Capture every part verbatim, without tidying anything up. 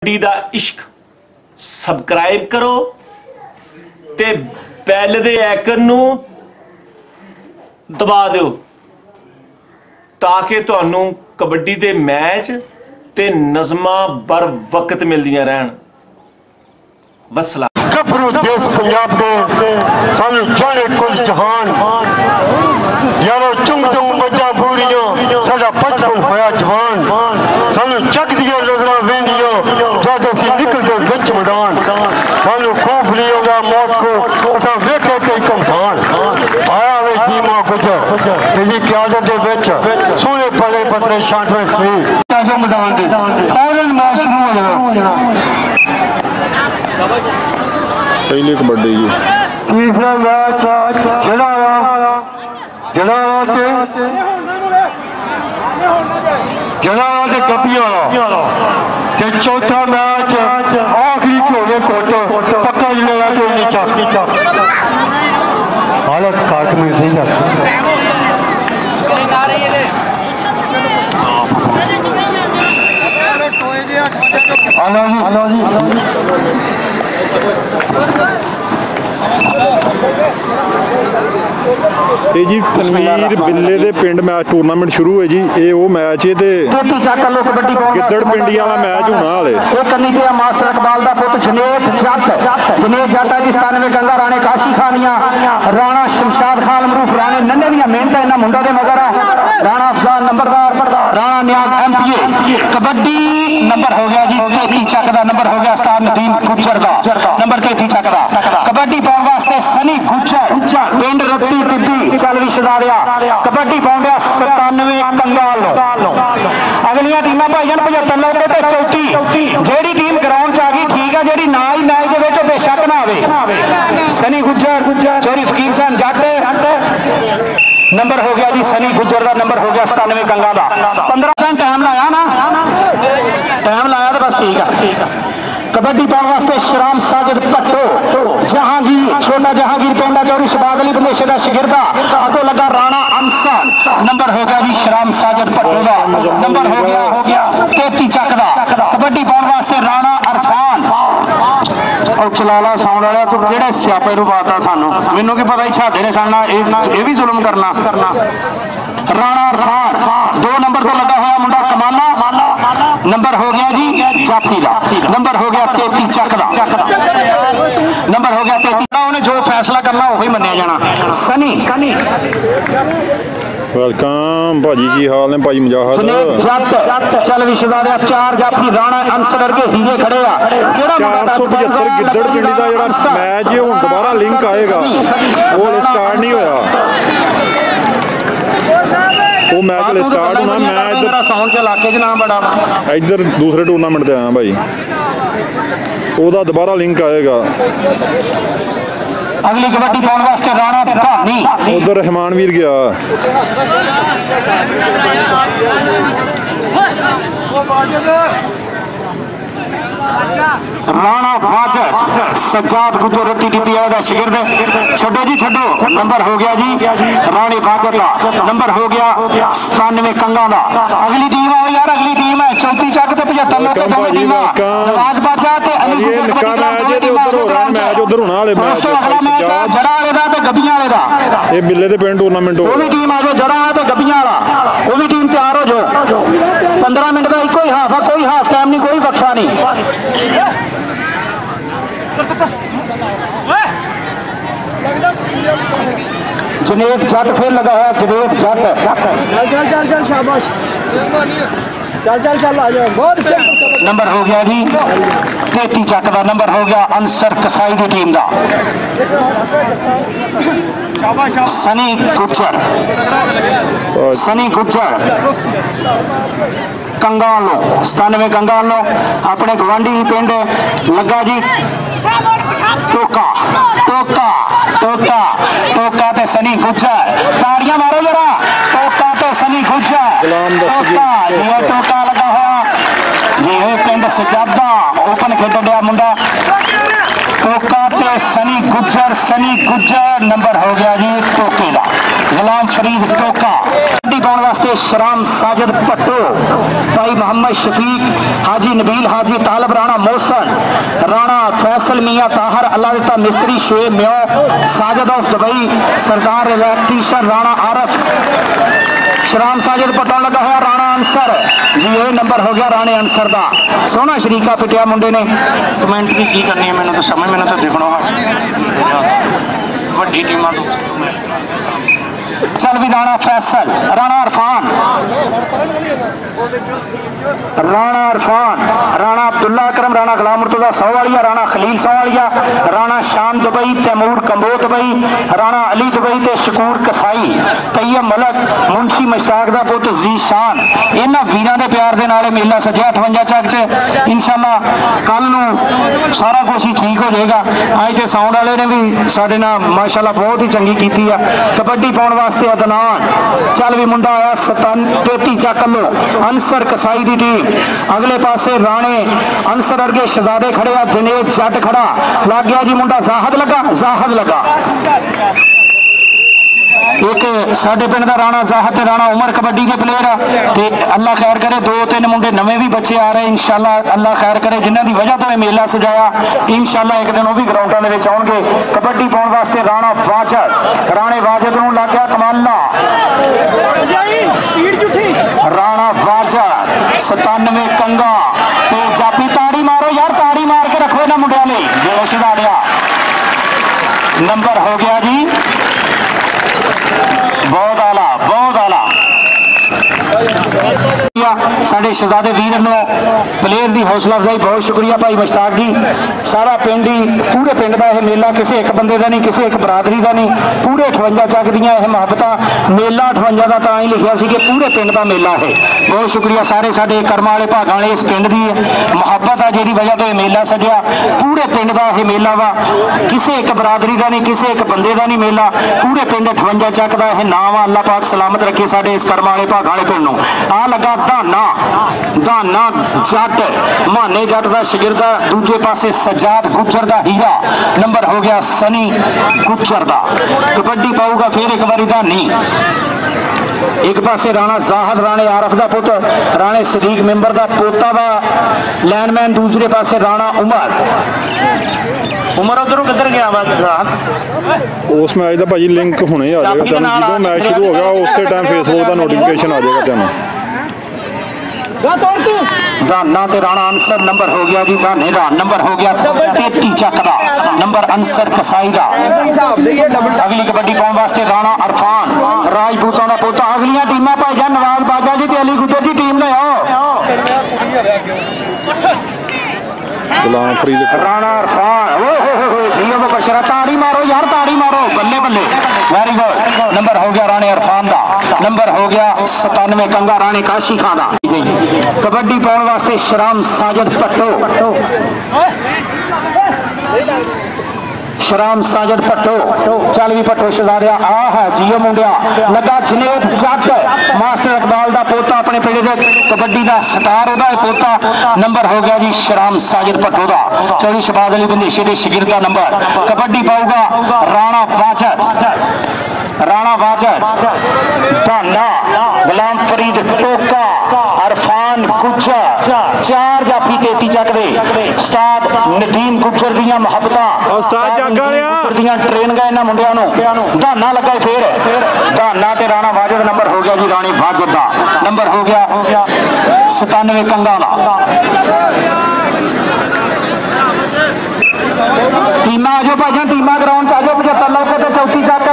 कबड्डी दा इश्क सबसक्राइब करो ते बैल दे आइकन नू दबा दो ताकि तुहानू कबड्डी दे मैच ते नज़मां बर वक्त मिलदियां रहन। वसला गभरू देश पंजाब दे सानू जाने कुल जहान यारो चुंग चुंग बजा बूरियों साडा बचपन होया जवान सानू जग दियां नज़रां वेंदियों जद असीं निकलदे विच मैदान सानू खौफ नहीं होगा मौत को असां वेखे कई कमसान आया वे दीमा गुजर तेरी क़यादत दे विच सोने पले पत्रे छांटवे सही जो मैदान दे फौरन मैच शुरू हो जाना। पहली कबड्डी जी तीसरा मैच जड़ा जड़ा जड़ा ते चौथा मैच आखिरी घोड़े कोट पक्का जड़ा तो नीचा हालत काट में नहीं जाती। हेलो जी हेलो जी जी तनवीर बिल्ले दे पिंड मैच टूरनामेंट शुरू है जी। ये वो मैच है ते गिद्दड़ पिंडियां वाला मैच होना हाले मास्टर इकबाल दा पुत जनेत जट जनेत जट जी सतानवे गंगा राणे काशी खानिया राणा शमशाद खान मरूफ राणे नन्हे दी मेहनत इन्हां मुंडा दे मगर राणा अफजान नंबरदार राणा न्याज एमपीए कबड्डी नंबर हो गया जी तेती चक दा नंबर हो गया उस्ताद नदीम गुज्जर दा नंबर तेती चक दा कबड्डी पाउण वास्ते सनी गुज्जर पिंड रत्ती टिब्बी चल भी छदारिया कबड्डी पाउंडिया सतानवे कंगाल अगलियां टीमां भाईजान पचहत्तर लौटे ते चौथी जेड़ी टीम ग्राउंड च आ गई ठीक है जेड़ी ना ही मैच दे विच बेशक ना आवे सनी गुज्जर चोरी फकीर सन जट नंबर हो गया जी सनी गुज्जर का नंबर हो गया सतानवे कंगा का पंद्रह सन टाइम लाया ना टाइम लाया तो बस ठीक है ठीक है। कबड्डी पाने वास्ते शराम साजिद पट्टो जहांगीर छोटा जहांगीर पेंडा चौरी शबाद अली बंदेशे का शिगिरदा अगो लगा राणा अंसर नंबर हो गया जी शराम साजिद पट्टो का नंबर हो गया हो गया तेती चक का कबड्डी पाने वास्ते राणा अरफान और चलाला साउंड वाला तू किहड़े स्यापे नूं पाता सानू मैनू की पता ही छादे ने साना ये भी जुल्म करना करना राणा अरफान दो नंबर तो लगा हुआ मुंडा कमाना नंबर हो गया जी जाफी का नंबर हो गया तेती चक का नंबर हो गया तेती उन्हें जो फैसला करना वही मन्निया जाना। सनी सनी वेलकम भाजी की हाल ने भाजी मुजाहिद चल विशेषाधिकार चार जाफी राणा अंसर करके हीरे खड़े आ चार सौ पचहत्तर गिद्दड़ पिंडी का जिहड़ा मैच है हुण दोबारा लिंक आएगा वो स्टार्ट नहीं होया वो मैच स्टार्ट होना मैं इधर साउंड च इलाके च नाम बड़ा इधर दूसरे टूर्नामेंट ते आया भाई ओदा दोबारा लिंक आएगा। अगली कबड्डी पाने वास्ते राणा भानी उधर रहमान वीर गया राणा वाजद सज्जाद गुजर रत्ती टिब्बिया का शिगिर्द छड्डो जी छड्डो नंबर हो गया जी राणे वाजद का नंबर हो गया सतानवे कंगा का। अगली टीम आओ यार अगली टीम है चौथी चक ते पचहत्तर लोग दोनों टीमां नवाज बाजा ते अली गुजर कबड्डी क्लब दोनों टीमां मैच उधर होना वाले मैच दोस्तों अगला मैच है जड़ा वाले दा ते गब्बियां वाले दा ये बिल्ले दे पिंड टूर्नामेंट हो वो भी टीम आ जाओ जड़ा वाला ते गब्बियां वाला वो भी टीम तैयार हो जाओ पंद्रह मिनट का इको ही हाफ है कोई हाफ टाइम नहीं कोई वक्फा नहीं। जनेत जट फिर लगा है जनेत जट चल चल चल चल शाबाश चल चल चल आ जाओ बहुत अच्छा नंबर हो गया जी तेती चक का नंबर हो गया अंसर कसाई की टीम का सनी गुज्जर सनी गुज्जर कंगालो सतानवे कंगालो अपने गवांढी पिंड लगा जी टोका टोका टोका टोका ते सनी गुज्जर ताड़ियां मारो जरा टोका ते सनी गुज्जर टोका जी टोका लगा हुआ जी पिंड सजादा ओपन खेड दिया मुंडा टोका ते सनी गुज्जर सनी गुज्जर नंबर हो गया जी टोके का गुलाम फरीद टोका कबड्डी पाने वास्ते शराम साजिद भट्टो भाई मोहम्मद शफीक हाजी नबील हाजी तालब राणा मोहसन राणा फैसल मियाँ ताहर अल्लाह दिता मिस्त्री शुएब म्यो साजिद ऑफ दुबई सरदार इलेक्ट्रीशियन राणा आरफ शराम साजिद पटान लगा हुआ राणा अंसर जी ये नंबर हो गया राणे अंसर का सोहना शरीका पिटिया मुंडे ने कमेंट भी की करनी है मैंने तो समझ मैंने तो देखना वड्डी टीमां तो चल भी राणा फैसल राणा इरफान राणा इरफान राणा अब्दुल्ला अकरम राणा गुलाम मुर्तजा सौवालिया राणा खलील सौवालिया Rana Sham Dubai Taimur Kamboh Dubai Rana Ali Dubai ते शकूर कसाई तैयब मलक मुंशी मुश्ताक दा पुत जीशान इन्हां वीरां दे प्यार दे नाल मेला सजया अठवंजा चक च इंशाअल्लाह कल नूं सारा कुछ ही ठीक हो जाएगा अज ते साउंड वाले ने भी साडे नाल माशाअल्लाह बहुत ही चंगी कीती आ कबड्डी पाउण वास्ते अदनान चल भी मुंडा आया सतान तेती चक लो अंसर कसाई दी टीम अगले पासे राणे अंसर अर्गे शहजादे खड़े आ जनेद जट खड़ा लग गया जी मुंडा जाहद लगा जाहद लगा एक साडे पिंड दा राणा जाहद राणा उमर कबड्डी के प्लेयर ते अल्लाह खैर करे दो तीन मुंडे नवे भी बच्चे आ रहे इंशाअल्लाह अल्लाह खैर करे जिन्हां दी वजह तो मेला सजाया इंशाअल्लाह एक दिन वो भी ग्राउंडां दे विच आउणगे कबड्डी पाउण वास्ते राणा वाजिद राणे वाजिद नूं लग गया कमाला राणा वाजिद सतानवे कंगा ते जापी ताड़ी मारो यार ताड़ी मार के रखो इन्हां मुंडियां लई बेहोश दाड़िया नंबर हो गया जी बहुत आला बहुत आला साढ़े शहजादे वीर प्लेयर की हौसला अफजाई बहुत शुक्रिया भाई मुश्ताक जी सारा पिंड ही पूरे पिंड का यह मेला किसी एक बंदे का नहीं किसी एक बरादरी का नहीं पूरे अठवंजा चक दियां यह मुहब्बत मेला अठवंजा का तां ही लिखिया सी कि पूरे पिंड का मेला है बहुत शुक्रिया सारे साडे कर्म वाले भागां वाले इस पिंड की मुहब्बत है जिहदी वजह तो यह मेला सजिया पूरे पिंड का यह मेला वा किसी एक बरादरी का नहीं किसी एक बंदे का नहीं मेला पूरे पिंड अठवंजा चक का यह नाम आ अल्लाह पाक सलामत रखे साडे इस कर्म वाले भागां वाले पिंड नूं आ लगा धाना धाना जट माने जट का शगिरदा दूजे पासे सजाद गुज्जर का हीरा नंबर हो गया सनी गुज्जर का कबड्डी पाऊगा फिर एक बारी धानी एक पासे राणा जाहद राणे आरफ का पुत राणे सदीक मेंबर का पोता वा लैंडमैन दूसरे पासे राणा उमर उमर उधरों किधर गया वा उस मैच का भाजी लिंक हुणे आ जाएगा जो मैच शुरू हो गया उस टाइम फेसबुक का नोटिफिकेशन आ जाएगा तेन दाना ते राणा अंसर नंबर हो गया जी दाने का नंबर हो गया तेती चक का नंबर अंसर कसाई का अगली कबड्डी पाउण वास्ते राणा इरफान राजपूतों का पोता अगलियां टीमां भाईजान नवाज बाजा जी ते अली गुज्जर जी टीम ले आओ गुलाम फरीद राणा इरफान जी वो बशरा ताड़ी मारो यार ताड़ी मारो बल्ले बल्ले वेरी गुड नंबर हो गया राणे इरफान का नंबर हो गया सतानवे कंगा राणे काशी खान का कबड्डी पाउण वास्ते शराम साजिद भट्टो शराम साजिद भट्टो चल भी भट्टो शहजादिया आ है जियो मुंडिया लगा जनेद जट मास्टर इकबाल का पोता अपने पिंड के कबड्डी का स्टार ओदा पोता नंबर हो गया जी शराम साजिद भट्टो का चौधरी शहबाज अली बंदेशे के शिगिर का नंबर कबड्डी पाऊगा राणा वाजिद राणा वाजिद धाना गुलाम फरीद टोका इरफान गुज्जर चार जाफी तेती चक दे उस्ताद नदीम गुज्जर दियां मुहब्बतां उस्ताद जागा दियां ट्रेन गए इन्हां मुंडियां नूं धाना लगा फिर धाना ते राणा वाजिद नंबर हो गया जी राणे वाजिद दा नंबर हो गया सतानवे कंगा दा टीमां आ जाओ भाईजान टीमां ग्राउंड च आ जाओ पचहत्तर लौके ते चौथी चक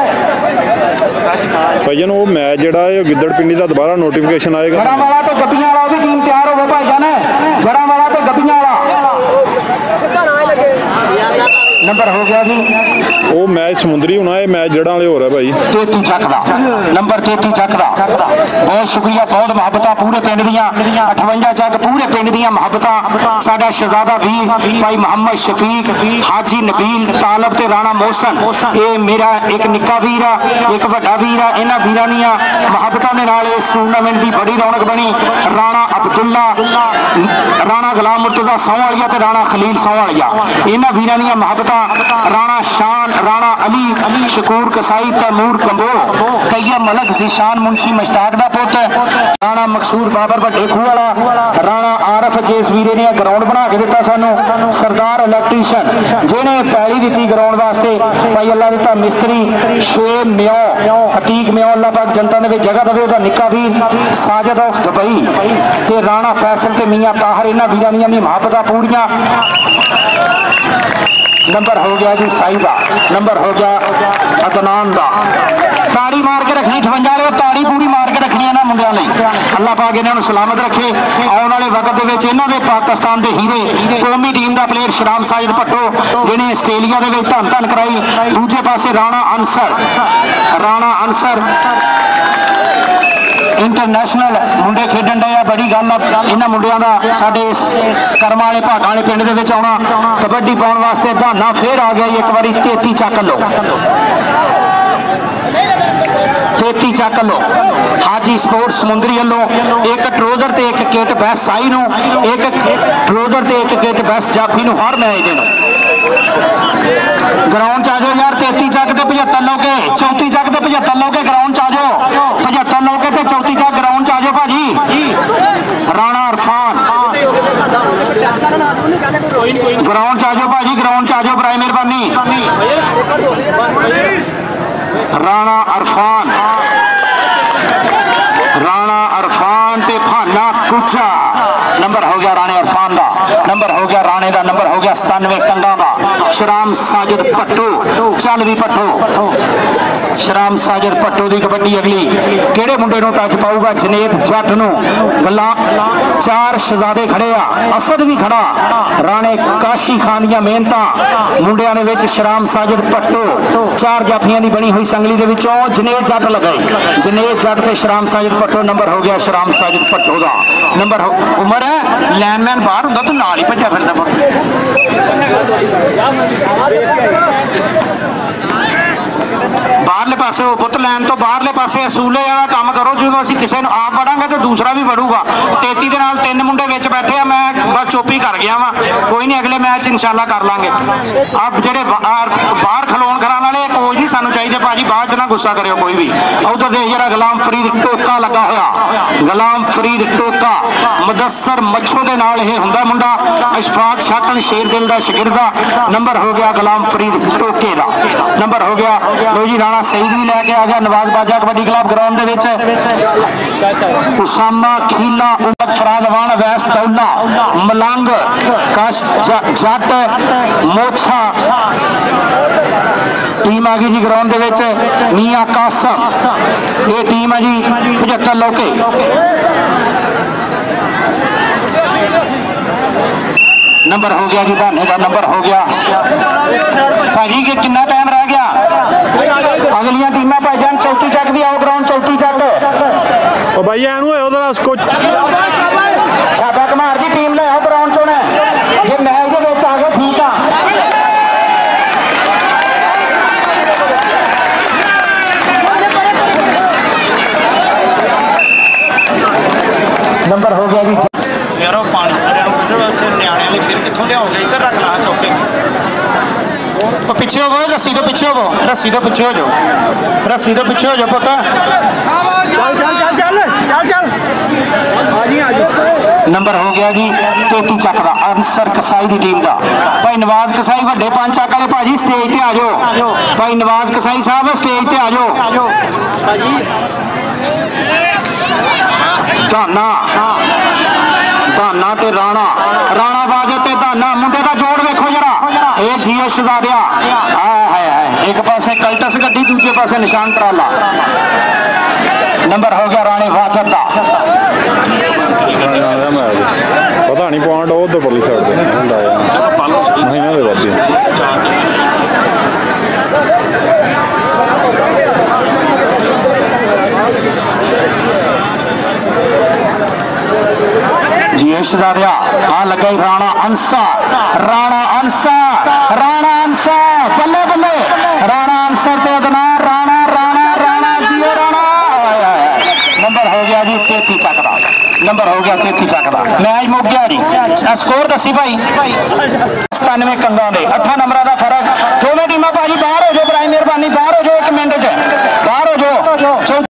भाईजान वो मैच जिहड़ा है गिद्दड़ पिंडी दा दोबारा नोटिफिकेशन आएगा जड़ा वाला ते गब्बियां वाला भी टीम तैयार हो भाईजान जड़ा वाला ते गब्बियां वाला नंबर हो गया जी ਉਹ ਮੈਚ ਸਮੁੰਦਰੀ ਹੋਣਾ, ਇਹ ਮੈਚ ਜੜਾਂ ਵਾਲੇ ਹੋ ਰਿਹਾ ਭਾਈ। तेती ਚੱਕ ਦਾ ਨੰਬਰ तेती ਚੱਕ ਦਾ बहुत शुक्रिया, बहुत मुहब्बत पूरे पिंड दियां अठवंजा ਚੱਕ पूरे पिंड दियां मुहब्बत साडा शहजादा वीर भाई मुहम्मद शफीक हाजी नबील तालब ते राणा मोहसन, ये मेरा एक निक्का वीर आ एक वड्डा वीर आ, इन्हां वीरां दियां मुहब्बतां दे नाल इस टूर्नामेंट की बड़ी रौनक बनी। राणा अब्दुल्ला राणा गुलाम मुर्तजा सौवालिया ते राणा खलील सौवालिया, इन्हां वीरां दियां मुहब्बतां राणा शान राणा अली शकूर कसाई तैमूर कंबो तैयब मलक जिशान मुंशी मुश्ताक दा पुत राणा मकसूद बाबर वड्डे खूह वाला राणा आरफ जिस वीरे ने ग्राउंड बना के दिता सानू सरदार इलैक्ट्रीशियन जिन्हें पैली दी ग्राउंड वास्ते भाई अल्लाह दिता मिस्त्री शेब म्यो अतीक म्यो अल्लाह पाक जनता दे विच जगह देवे। निक्का वीर साजिद ऑफ दुबई ते राणा फैसल ते मियां ताहर, इन्हां वीरां दियां भी मुहब्बतां पूरियां। नंबर हो गया जी साहिबा, नंबर हो गया अदनान दा, ताड़ी मार के रखनी अठवंजा वाले, ताड़ी पूरी मार के रखनी इन्हां मुंडियां लई। अल्लाह पाक इन्हां नूं सलामत रखे। आने वाले वक्त दे विच इन्हां दे पाकिस्तान दे हीरे कौमी टीम दा प्लेयर शराम साजिद भट्टो जिन्हें आस्ट्रेलिया दे विच धन धन कराई, दूजे पासे राणा अंसर राणा अंसर इंटरनेशनल मुंडे खेडन डे, बड़ी गल इन्हां मुंडियां दा साडे करमां वाले भागां वाले पिंड दे विच आउणा। कबड्डी पाउण वास्ते धाना फिर आ गया एक बारी तेती चक लो तेती चक लो हाजी स्पोर्ट्स समुंदरी वालों एक ट्रोजर ते एक किट बैस साई नूं, एक ट्रोजर ते एक किट बैस जाफी नूं हर मैच देना। ग्राउंड च आ जाओ यार, तेती चक ते पचहत्तर लोगे, चौती चक ते पचहत्तर लोगे, ग्राउंड च आ जाओ, पचहत्तर लोगे ते चौती चक ग्राउंड च आ जाओ भाजी। राणा अरफान ग्राउंड च आ जाओ भाजी, ग्राउंड च आ जाओ, बराए मेहरबानी। राणा अरफान राणा अरफान ते फाना कुचा, नंबर हो गया राणे अरफान दा, नंबर हो गया राणे दा, नंबर हो गया सतानवे कंगा दा। शराम साजिद भट्टो चल भी भट्टो, शराम साजिद भट्टो की कबड्डी अगली केड़े मुंडे नूं टच पाऊगा? जनेत जट नूं। गल्ला चार शहजादे खड़े आ, असद भी खड़ा, राणे काशी खान दियां मेहनतां मुंडियां दे विच शराम साजिद भट्टो, चार जाफियां दी बनी हुई संगली दे विचों जनेत जट लगाई, जनेत जट ते शराम साजिद भट्टो। नंबर हो गया शराम साजिद भट्टो दा, नंबर हो उमर है लैनमैन बाहर हुंदा तू नाल ही भज्जा फिरदा पुत्त। बाहरले पासे पुत लैन तो बाहरले पासे असूले वाला काम करो, जो असीं किसी नूं आप बढ़ांगे तो दूसरा भी बढ़ूगा। तेती दे नाल तीन मुंडे विच बैठे आ, मैं बस चुप ही कर गया वा, कोई नहीं अगले मैच इंशाल्लाह कर लांगे। अब जेडे बाहर खलोण खलाण वाले कोच नहीं सानूं चाहिए भाजी, बाद च ना गुस्सा करियो कोई भी। उधर देख जरा गुलाम फरीद टोका लगा होया, गुलाम फरीद टोका मुदस्सर मच्छो दे नाल इह हुंदा मुंडा, अशफाक शाकन शेर दिल दा शागिर्दा। नंबर हो गया गुलाम फरीद टोके दा, नंबर हो गया लो जी राणा सईद भी लैके आ गया नवाज बाजा कबड्डी क्लब ग्राउंड दे विच। उसामा खीला उमर फराद वान वैस तौला मलंग कश जट मोछा टीम आ गई जी ग्राउंड दे विच। मियां कासम ये टीम है जी पचहत्तर लोके। नंबर हो गया जी धाने का, नंबर हो गया भाजी के कितना टाइम रह गया? अगलियां टीमां भाईजान चौथी चक भी आओ ग्राउंड चौथी चक ओ भाई एनू होयो जरा इसको छाता कमार दी टीम ले आओ ग्राउंड चों जे मैच दे विच आ गए ठीक आ। नंबर हो गया जी यार पानी न्याणे वाले फिर कितों लियाओगे? इधर रख ला चौके तो पिछे हो गए, रस्सी तो पिछे हो गो, रस्सी तो पिछे हो जाओ, रस्सी तो पिछे हो जाओ पुत। नंबर हो गया जी तेती चक का अंसर कसाई की टीम का। भाई नवाज कसाई वड्डे पंच चक वाले भाजी स्टेज ते आ जाओ। भाई नवाज कसाई साहब स्टेज ते आ जाओ। धाना धाना ते राणा राणा बाजे ते धाना मुंडे का जोड़ देखो जरा, ये जियो शहजादिया एक पासे कल्टस गड्डी दूजे पासे निशान ट्राला। नंबर हो गया राणे वाजद का। पता नहीं पॉइंट उधर परली साइड पे महीना दे बाद शहजादिया आ लगा ही राणा अंसा राणा अंसा राणा अंसा बल्ले बल्ले राणा अंसा ते अदना राणा राणा राणा जियो राणा नंबर हो गया जी तेती चक का नंबर हो गया तेती चक का मैच मुक गया जी स्कोर दसी भाई सतानवे कंगा दे अठा नंबर का फर्क दोनों टीमां भाजी बाहर हो जाओ बराई मेहरबानी बाहर हो जाओ एक मिनट च